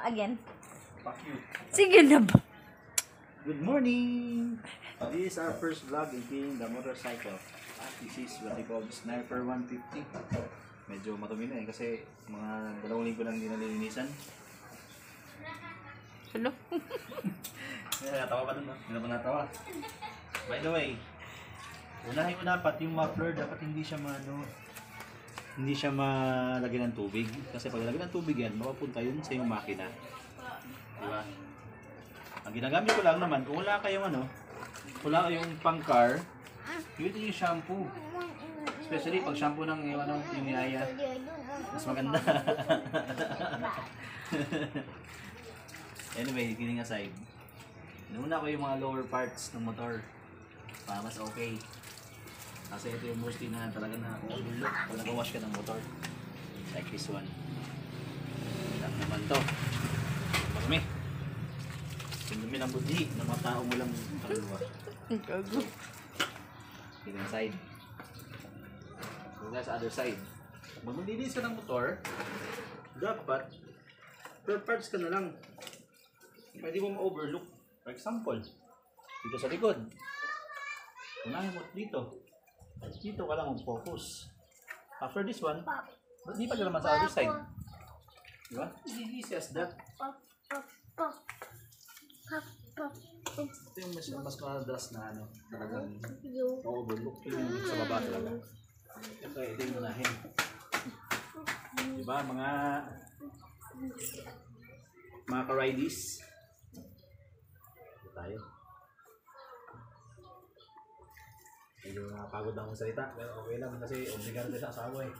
again. Fuck you. Sige na ba? Good morning! This is our first vlog in cleaning the motorcycle. This is what they call Sniper 150. Medyo matumi na kasi mga 2 linggo nang hindi nalilinisan. Hello? Natawa pa dun, no? Hindi na pa natawa. By the way, unahin mo dapat yung muffler, dapat hindi siya malagyan ng tubig. Kasi pag lagyan ng tubig yan, mapapunta yun sa yung makina. Diba? Ang ginagamit ko lang naman, kung wala kayong wala kayong pang car, yun yung shampoo. Especially pag shampoo ng yung yaya, mas maganda. Anyway, kidding aside, inuna ko yung mga lower parts ng motor para mas okay. Kasi ito yung mostly na talaga na overlook pag nag-wash ka ng motor. Like this one. Lang naman to. Marami. Sundumi ng budhi ng mga tao mo lang kaluluwa. Kidding aside. So that's other side. Pag maglinis ka ng motor, dapat spare parts ka na lang. Pwede mo ma-overlook. For example, dito sa likod. Unahin mo dito. Dito ka lang mag-focus. After this one, hindi pa ka naman sa other side. Diba? Easy as that. Ito yung mas madalas na talagang ma-overlook. Ito yung sa baba talaga. Ito yung unahin. Diba? Mga ka-ridees. Tayo. Medyo nakapagod akong salita, pero okay lang kasi obligado tayo sa asawa eh.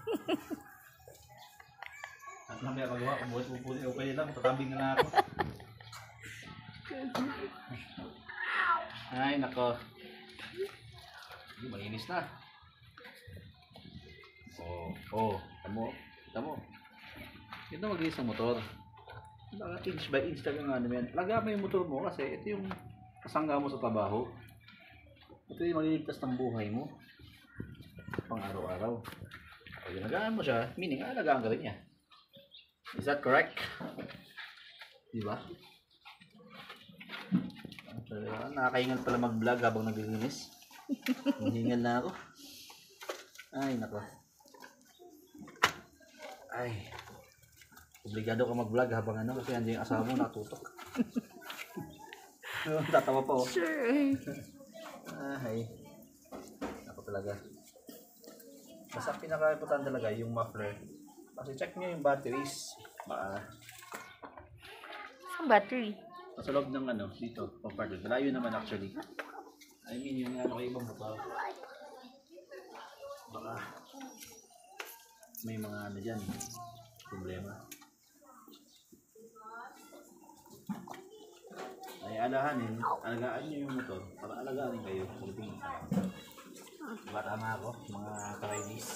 At mamaya magawa, kung buhat pupunin, okay lang, tatambing na ako. Ay, nako. Hindi, malinis na. Tamo. Ito mag-iis ng motor. Inch by inch talaga nga naman. Alaga mo yung motor mo kasi ito yung kasangga mo sa trabaho. Ito yung maliligtas ng buhay mo pang araw-araw. Pag ginagaan mo siya, meaning alagaan ka rin niya. Is that correct? Diba? Nakakaingal pala mag-vlog habang naglilinis. Hinihingal na ako. Ay, nako. Ay. Obligado ka mag-vlog habang kasi nandiyan yung asawa mo natutok. Tatawa pa oh. Sure. Ay. Ako talaga. Basta pinaka-importante talaga yung muffler. Kasi check nyo yung batteries. Baka Ang battery. sa loob ng dito, compartment. Malayo naman actually. I mean yung kay ibang motor. Baka may mga dyan. Problema. Ay alagaan nyo yung motor para alagaan kayo. Diba tama ako, mga ka-ridees?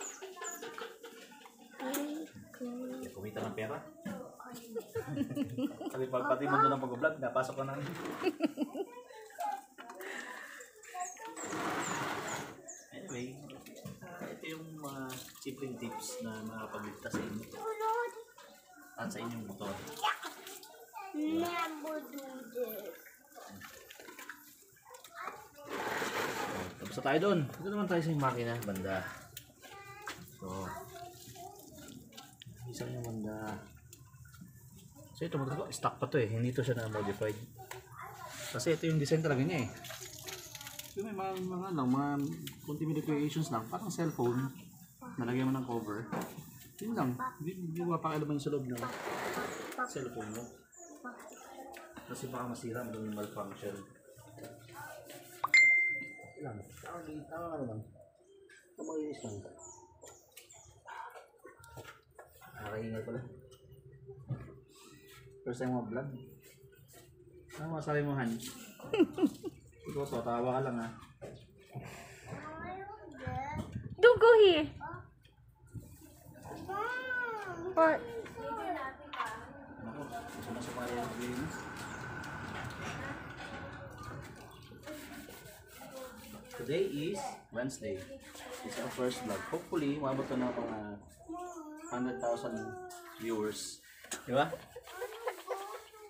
Kumita ng pera? Kasi pati mo doon ang pag-vlog, napasok ka na. Anyway, ito yung mga simpleng tips na makapagligtas sa inyo at sa inyong motor. Tapos na tayo doon. Ito naman tayo sa makina, banda. So, isang yung banda. So ito, stock pa to eh. Hindi to siya na-modified. Kasi ito yung design talaga niya eh. So, may mga konti modifications lang. Parang cellphone. Nalagyan mo ng cover. Yun lang. Hindi mo mapakialaman sa loob ng cellphone mo. Kasi baka masira mo yung malfunction. Ilang. Tama ka naman. Ito mag-iis lang. Nakahingal pala. First time mo vlog. Ano masabi mo, Han? Ikaw to, tawa ka lang ha. Don't go here. What? Ako, gusto na sa kaya yung linis. Today is Wednesday. It's our first vlog. Hopefully, umabot na ako ng 100,000 viewers. Di ba?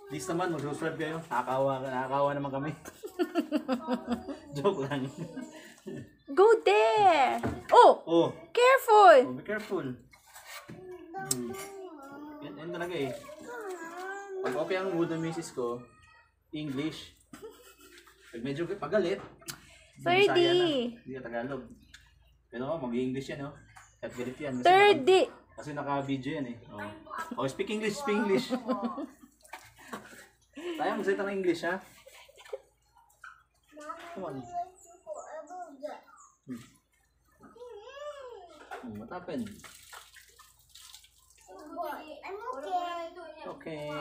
Please naman, mag-subscribe kayo. Nakakawa naman kami. Joke lang. Go there! Oh! Oh, Careful! be careful. Yan talaga eh. Pag okay ang mood ng misis ko, English. Pag medyo pagalit, Bisaya na. 30! Hindi ka Tagalog. Pero mag-English yan, no? At galit yan. 30! Kasi naka-video yan eh. Oh, speak English, speak English. Tayo, magsalita ng English, ha? Come on. What happened? I'm okay. Okay.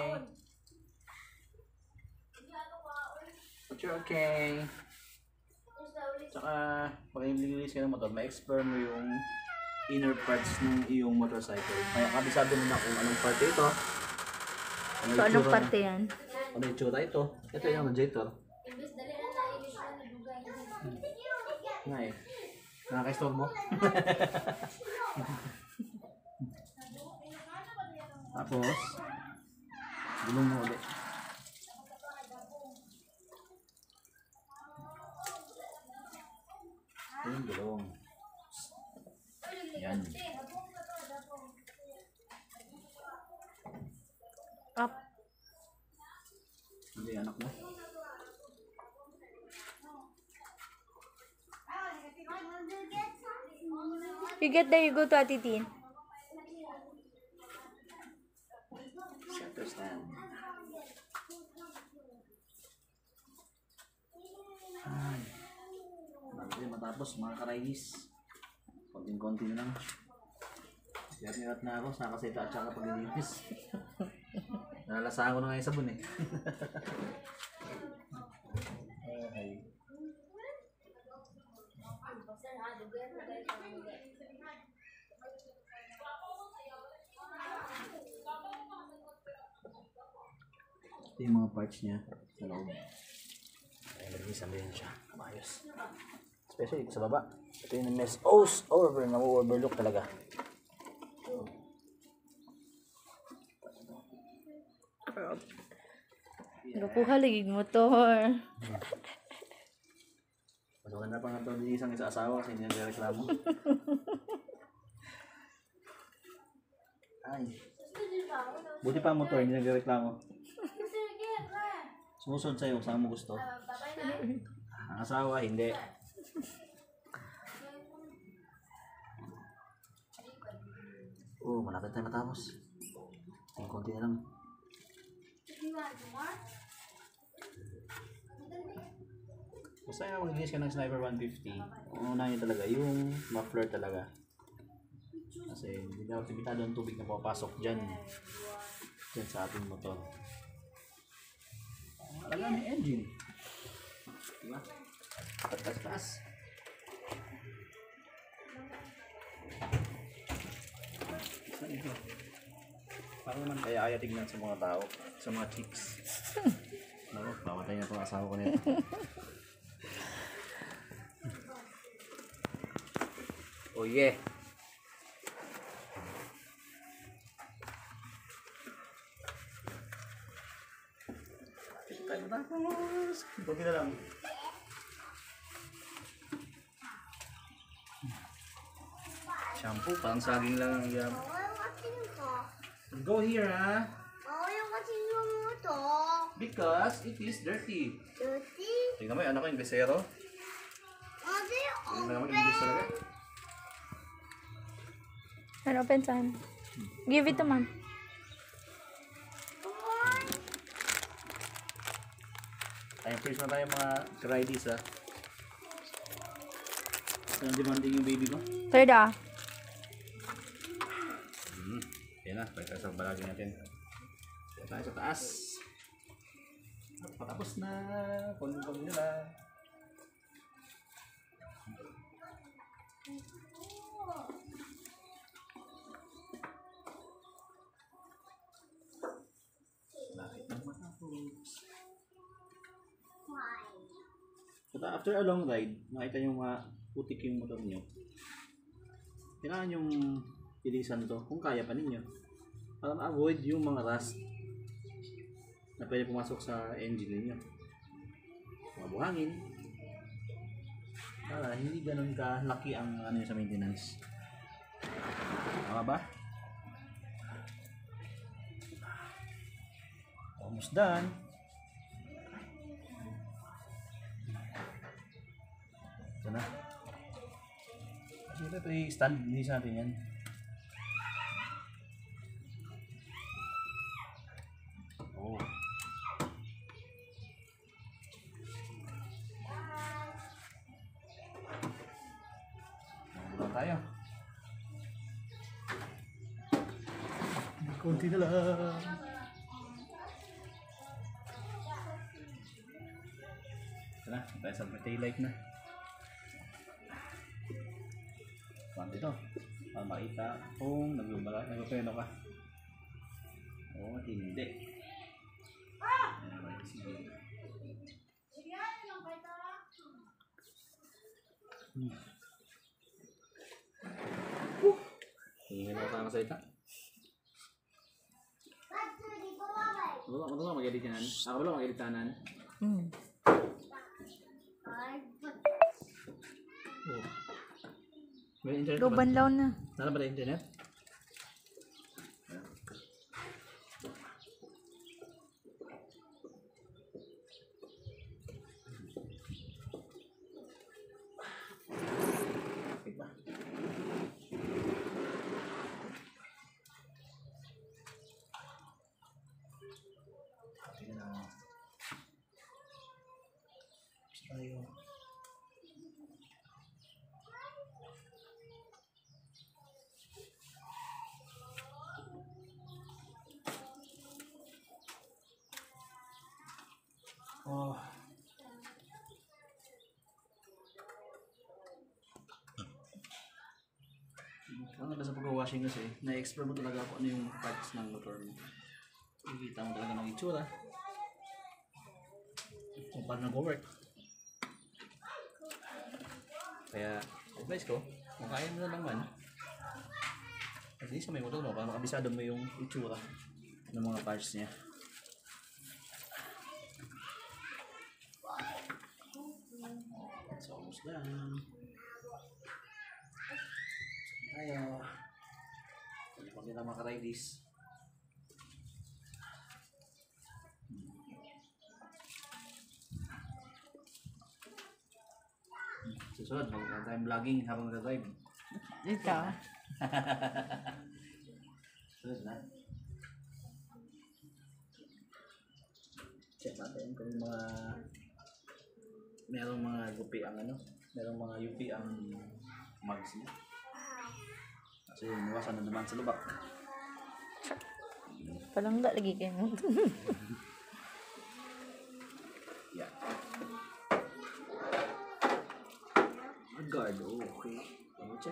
But you're okay. Tsaka, pag nililis ka ng motor, ma-explore mo yung inner parts ng iyong motorcycle. Kaya kabisado mo na kung anong parte ito. So, anong parte yan? Ano yung tsura ito? Ito yung radiator. Nga eh. Nakaka-install mo? Tapos, gulong mo ulit. Ito yung gulong. Yan. Up. Hindi, anak mo. You get there, you go to Ate Tin. Center stand. Ay. Bago din matapos mga karainis. Konting-konti na lang. Sigat-sigat na ako sa kaseta at saka paglilinis. Nalasahan ko na nga yung sabon eh. Ay. Ito yung mga parts niya sa loob. Ay, nag-isabihin siya. Kamayos. Especially sa baba. Ito yung mess. Na-overlook talaga. Nakuha lagi motor. Mas maganda pa nga ito ng isang isa-asawa kasi hindi nagreklamo. Ay. Buti pa ang motor, hindi nagreklamo. Sumusunod sa'yo, saan mo gusto. Ang asawa, hindi. Malapit tayo matapos. Ang konti na lang. Basta nga mag-release ka ng Sniper 150, unahin nyo talaga yung muffler talaga. Kasi hindi daw limitado ang tubig na papasok dyan sa ating motor. Alaga may engine. Diba? Tatas-taas. Saan ito? Parang naman kaya tignan sa mga tao, sa mga chicks. Naku, pamatay na itong asawa ko nito. Oh yeah. Tayo matapos. Kunti na lang. Shampoo, parang saging lang ang gam. Go here, ha? yung kasi yung moto. Because it is dirty. Dirty. Tingnan mo yung anak ko, Inglesero. Kasi Tingnan mo, English talaga. Ano, open saan? Give it to mom. Ayun, please na tayo mga karailis, ha? Saan demanding yung baby ko? Third ah. Yan na, pagka sa balagin natin. Yan tayo sa taas. At patapos na. Kunin nila. Bakit na matapos? But after a long ride, makita yung mga putik yung motor nyo. Kailangan yung ilisan to kung kaya pa ninyo para ma-avoid yung mga rust. na pwede pumasok sa engine ninyo. Mga buhangin. Para hindi ganun kalaki ang ano sa maintenance. Tama ba? Almost done. Ito na. Ito i-stand din sa atin yan. Oh. Mula tayo. Kunti na lang. Ito na, tayo sa taillight na. Saan dito? Para makita kung nagpapeno ka. O hindi. Ayan, sige. Hingi na ako sa ita. Ano ba mag-editanan? Ako ba mag-editanan? Oh. May internet ba? Luban law na. Nala ba na internet? Okay ba? Okay na. Tayo. Oh. Ano ba sa pag-washing kasi, na-explore mo talaga kung ano yung parts ng motor mo. Ikita mo talaga ng itsura. Kung paano nag-work. Kaya, advice ko, kung kaya mo na naman, at least may motor mo, para makabisado mo yung itsura ng mga parts niya. It's almost done. Tayo. Hindi pa nila makaray this. Susunod, mag-time vlogging habang nag-drive. Ito. Susunod na. Check natin kung mga merong mga gupi ang ano, merong mga UP ang mags niya. Kasi nawasan na naman sa lubak. Palangga lagi kayo. Yeah. A guard, okay. Check.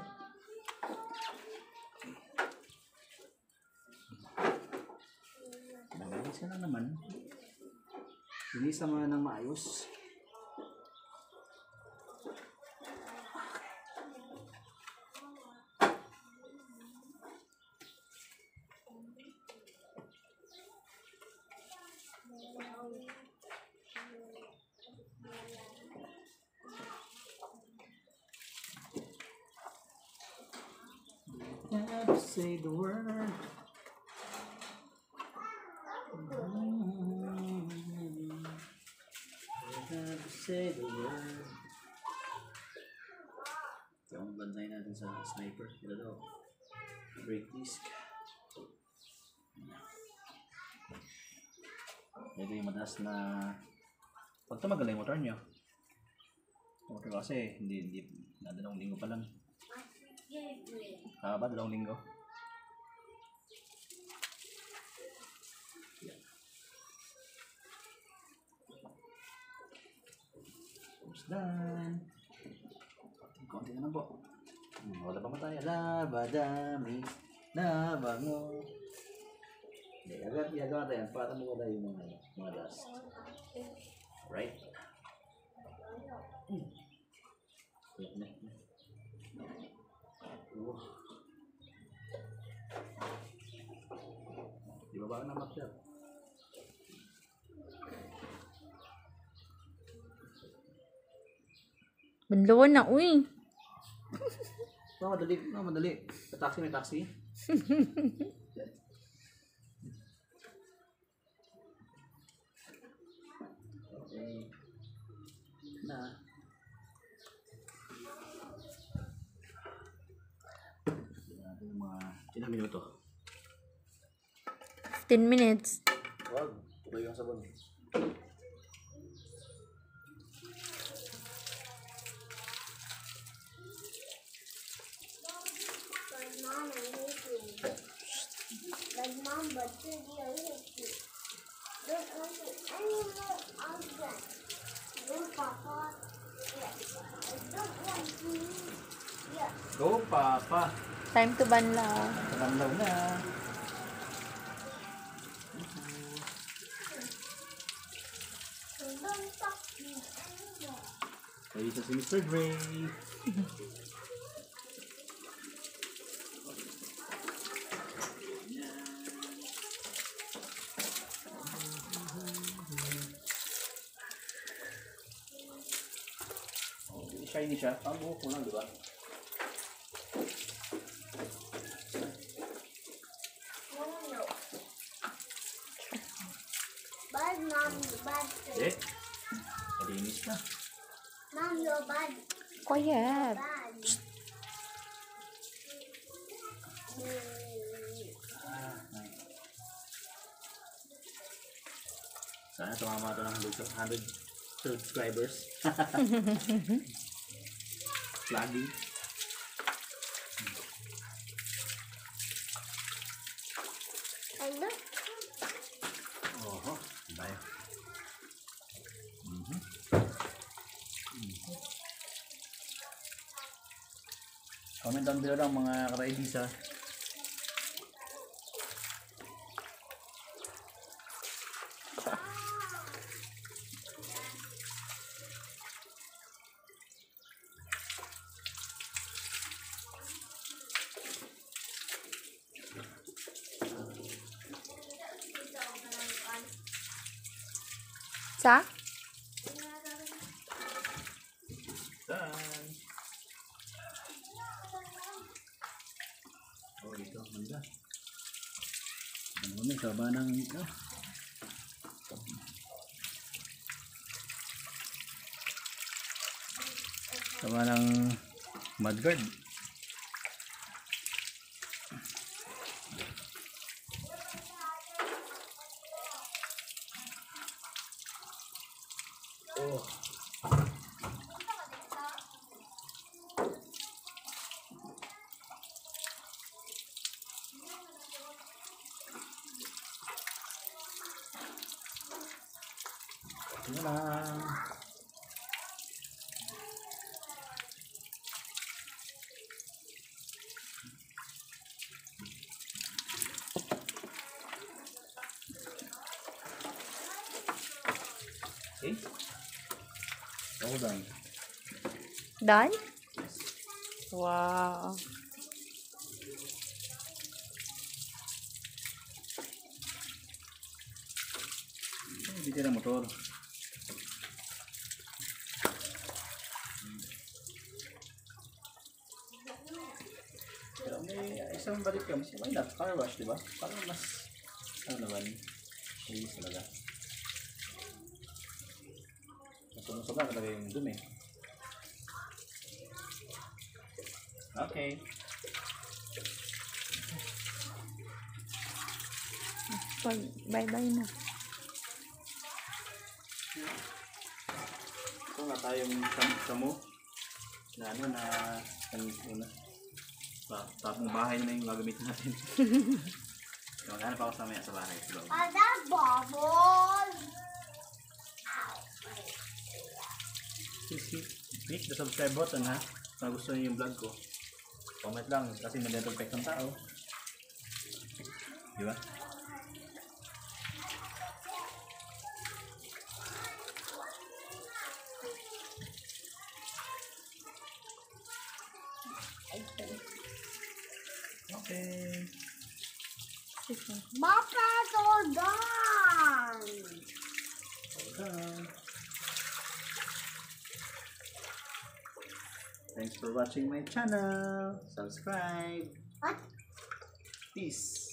Nagalis ka na naman. Hinisa mo na ng maayos. Have to say the word. Have to say the word. Yung banday natin sa sniper. Ito daw. Brake disc. Ito yung madalas na pag tumagal yung motor nyo. Okay kasi hindi na 2 linggo pa lang. Ba 2 linggo? Yeah. Almost done. Konti na lang po. Wala pa mataya. Labadami. Nabango. Hindi, agad ginagawa tayo para mawala yung mga dust. Right? Di ba ba na makyat? Banlawan na, uy. Madali. Madali. May taxi. Okay. Na. Mga ilang minuto. 10 minutes. Wag. Tuloy yung sabon. But mom, I hate you. But mom, but Daddy, I hate you. Don't want to anymore again. No, Papa. Yes. I don't want to. Yes. Go, Papa. Time to banlaw. Kalamlaw na. So don't talk to me anymore. Ayun si Mr. Dre. Shiny siya. Ang buhok ko lang, di ba? No. Bad, mom, bad. Eh, malinis na. Mom, you're bad. Quiet. Bad. Sana tumama ito ng 100 subscribers. Vlogging. And look. Oho, bayo. Comment down below lang mga ka-raidis ha. Sa? Done. Oh, ito. Manda. Ano na, saba ng ito. Saba ng mudguard. Oh. Ito na lang. Okay. All done. Done? Wow. Hindi tira motor. Pero may isang balik ka, mas why not? Car wash, di ba? Parang mas, ano naman, ayos talaga. Sobrang talaga yung dumi. Okay. Bye-bye na. Ito nga tayong samo na ano na una. Tapong bahay na yung gagamitin natin. Maghanap ako sa maya sa bahay. Ada bubbles. Click the subscribe button ha. Kung gusto niyo yung vlog ko. Comment lang kasi mag-dental effect ng tao. Di ba? Okay. Papa, all done. Hold on. Thanks for watching my channel. Subscribe. What? Peace.